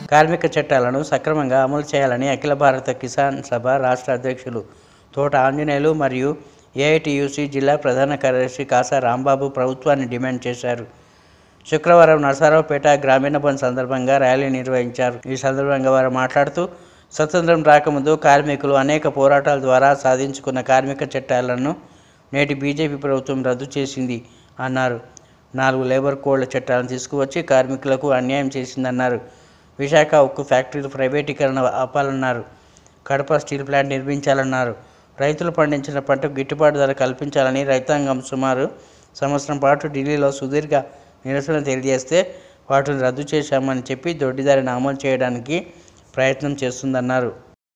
కార్మిక చట్టాలను సక్రమంగా అమలు చేయాలని అఖిల భారత కిసాన్ సభ రాష్ట్ర అధ్యక్షులు తోట ఆంజనేయులు మరియు ఏఐటియుసి జిల్లా ప్రధాన కార్యదర్శి కాసా రాంబాబు ప్రభుత్వాన్ని డిమాండ్ చేశారు. శుక్రవారం నరసరావుపేట గ్రామీణ బంద్ సందర్భంగా ర్యాలీ నిర్వహించారు. ఈ సందర్భంగా వారు మాట్లాడుతూ స్వతంత్రం రాకముందు కార్మికులు అనేక పోరాటాల ద్వారా సాధించుకున్న కార్మిక చట్టాలను నేటి బీజేపీ ప్రభుత్వం రద్దు చేసింది అన్నారు. 4 లేబర్ కోడ్ల చట్టాలను తీసుకువచ్చి కార్మికులకు అన్యాయం చేసిందన్నారు. విశాఖ ఉక్కు ఫ్యాక్టరీలు ప్రైవేటీకరణ ఆపాలన్నారు. కడప స్టీల్ ప్లాంట్ నిర్మించాలన్నారు. రైతులు పండించిన పంటకు గిట్టుబాటు ధర కల్పించాలని రైతాంగం సుమారు సంవత్సరం పాటు ఢిల్లీలో సుదీర్ఘ నిరసన తెలియజేస్తే వాటిని రద్దు చేశామని చెప్పి దొడ్డిదారిని అమలు చేయడానికి ప్రయత్నం చేస్తుందన్నారు.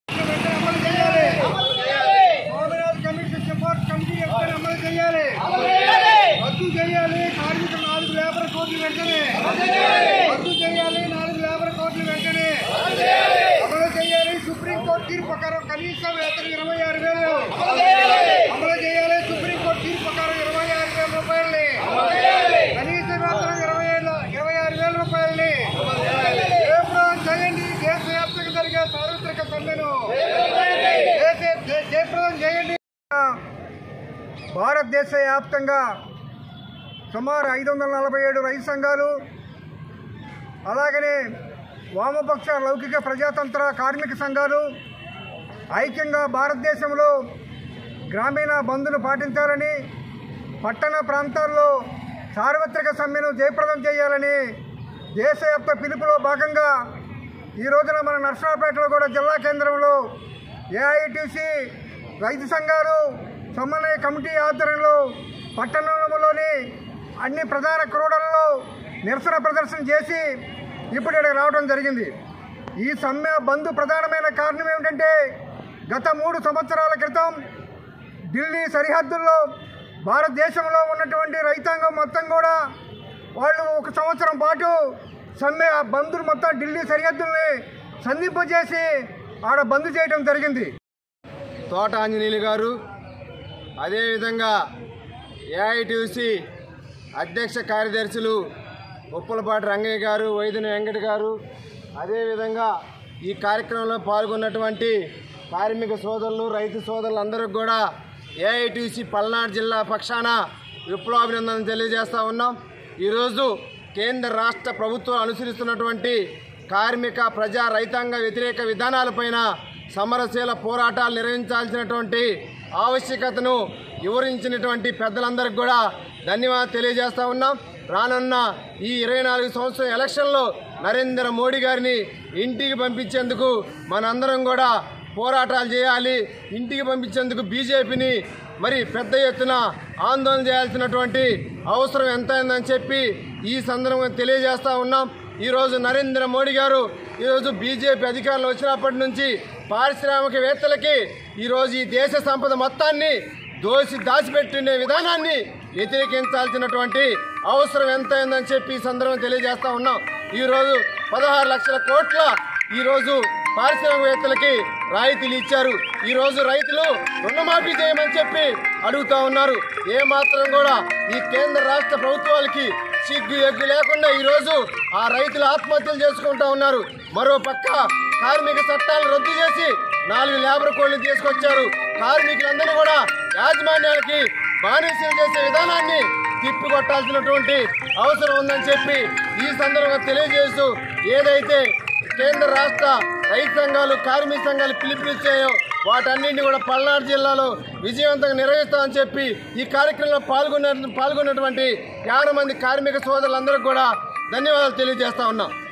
సుప్రీంకోర్టు తీర్పు ప్రకారం కనీసం వేతనం 26,000 అమలు చేయాలి. సుప్రీంకోర్టు తీర్పు ప్రకారం 26,000 రూపాయలని కనీస వేతనం 26,000 రూపాయలని జయప్రదం చేయండి. దేశవ్యాప్తంగా జరిగే సార్వత్రిక సమ్మెను జయప్రదం చేయండి. భారతదేశ వ్యాప్తంగా సుమారు 547 రైతు సంఘాలు, అలాగనే వామపక్ష లౌకిక ప్రజాతంత్ర కార్మిక సంఘాలు ఐక్యంగా భారతదేశంలో గ్రామీణ బంద్ను పాటించాలని, పట్టణ ప్రాంతాల్లో సార్వత్రిక సమ్మెను జయప్రదం చేయాలని దేశవ్యాప్త పిలుపులో భాగంగా ఈ రోజున మన నర్సరావుపేటలో కూడా జిల్లా కేంద్రంలో ఏఐటిసి రైతు సంఘాలు సమన్వయ కమిటీ ఆధ్వర్యంలో పట్టణంలోని అన్ని ప్రధాన కూడళ్లలో నిరసన ప్రదర్శన చేసి ఇప్పుడు ఇక్కడికి రావడం జరిగింది. ఈ సమ్మె బంద్ ప్రధానమైన కారణం ఏమిటంటే గత 3 సంవత్సరాల క్రితం ఢిల్లీ సరిహద్దుల్లో భారతదేశంలో ఉన్నటువంటి రైతాంగం మొత్తం కూడా వాళ్ళు 1 సంవత్సరం పాటు సమ్మె బంద్ను మొత్తం ఢిల్లీ సరిహద్దుల్ని సంధింపజేసి ఆడ బంద్ చేయడం జరిగింది. తోట ఆంజనేయులు గారు, అదేవిధంగా ఏఐటియుసి అధ్యక్ష కార్యదర్శులు ఉప్పలపాటి రంగయ్య గారు, వైద్యుని వెంకట గారు, అదేవిధంగా ఈ కార్యక్రమంలో పాల్గొన్నటువంటి కార్మిక సోదరులు, రైతు సోదరులు అందరికీ కూడా ఏఐటిసి పల్నాడు జిల్లా పక్షాన విప్లవాభినందనలు తెలియజేస్తూ ఉన్నాం. ఈరోజు కేంద్ర రాష్ట్ర ప్రభుత్వం అనుసరిస్తున్నటువంటి కార్మిక ప్రజా రైతాంగ వ్యతిరేక విధానాలపైన సమరశీల పోరాటాలు నిర్వహించాల్సినటువంటి ఆవశ్యకతను వివరించినటువంటి పెద్దలందరికీ కూడా ధన్యవాదాలు తెలియజేస్తూ ఉన్నాం. రానున్న ఈ 24 సంవత్సరం ఎలక్షన్లో నరేంద్ర మోడీ గారిని ఇంటికి పంపించేందుకు మనందరం కూడా పోరాటాలు చేయాలి. ఇంటికి పంపించేందుకు బీజేపీని మరి పెద్ద ఎత్తున ఆందోళన చేయాల్సినటువంటి అవసరం ఎంతైందని చెప్పి ఈ సందర్భంగా తెలియజేస్తూ ఉన్నాం. ఈరోజు నరేంద్ర మోడీ గారు ఈరోజు బీజేపీ అధికారంలో వచ్చినప్పటి నుంచి పారిశ్రామికవేత్తలకి ఈరోజు ఈ దేశ సంపద మొత్తాన్ని దాచిపెట్టిన విధానాన్ని వ్యతిరేకించాల్సినటువంటి అవసరం ఎంతైందని చెప్పి ఈ సందర్భంగా తెలియజేస్తూ ఉన్నాం. ఈరోజు 16 లక్షల కోట్ల ఈరోజు పారిశ్రామికవేత్తలకి రాయితీలు ఇచ్చారు. ఈరోజు రైతులు రుణమాఫీ చేయమని చెప్పి అడుగుతూ ఉన్నారు. ఏమాత్రం కూడా ఈ కేంద్ర రాష్ట్ర ప్రభుత్వాలకి సిగ్గు ఎగ్గు లేకుండా ఈరోజు ఆ రైతులు ఆత్మహత్యలు చేసుకుంటూ ఉన్నారు. మరో పక్క కార్మిక చట్టాలు రద్దు చేసి 4 లేబర్ కోడ్లు తీసుకొచ్చారు. కార్మికులందరూ కూడా యాజమాన్యాలకి బానిసలు చేసే విధానాన్ని తిప్పికొట్టాల్సినటువంటి అవసరం ఉందని చెప్పి ఈ సందర్భంగా తెలియజేస్తూ ఏదైతే కేంద్ర రాష్ట్ర రైతు సంఘాలు, కార్మిక సంఘాలు పిలుపునిచ్చాయో వాటన్నింటినీ కూడా పల్నాడు జిల్లాలో విజయవంతంగా నిర్వహిస్తామని చెప్పి ఈ కార్యక్రమంలో పాల్గొన్నటువంటి 50 మంది కార్మిక సోదరులందరికీ కూడా ధన్యవాదాలు తెలియజేస్తా ఉన్నాం.